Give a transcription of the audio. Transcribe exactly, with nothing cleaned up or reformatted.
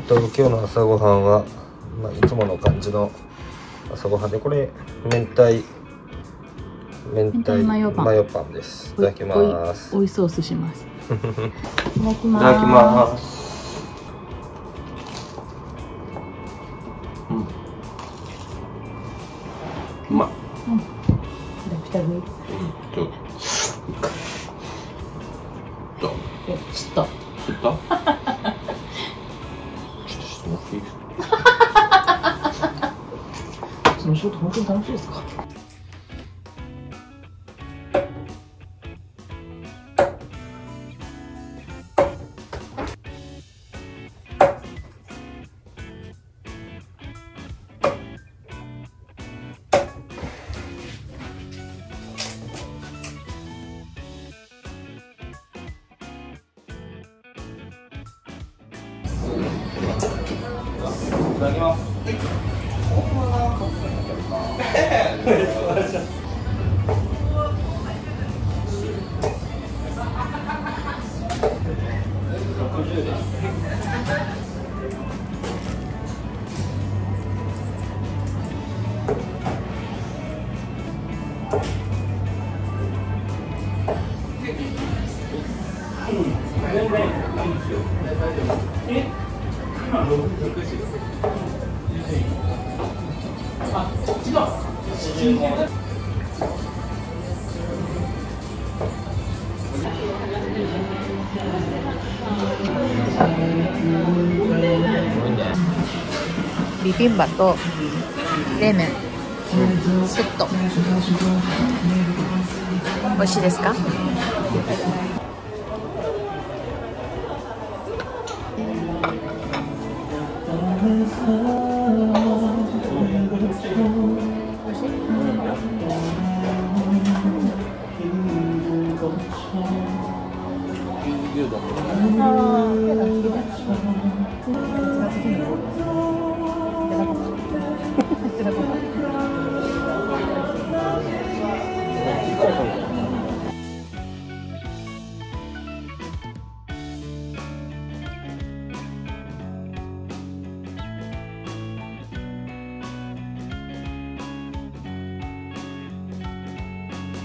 と今日の朝ごはんは、まあ、いつもの感じの朝ごはんで、これ明太明太マヨパンです。いただきます。 追いソースします。いただきます。 いただきます。うん。うまっ。 うん。ピタピタで。 ちょっと。 え、ちょっと。 ちょっと。ちょっとしてもらっていいですか。 その仕事本当に楽しいですか。 いただきます。 ビビンバと冷麺セット。美味しいですか？ いただきます。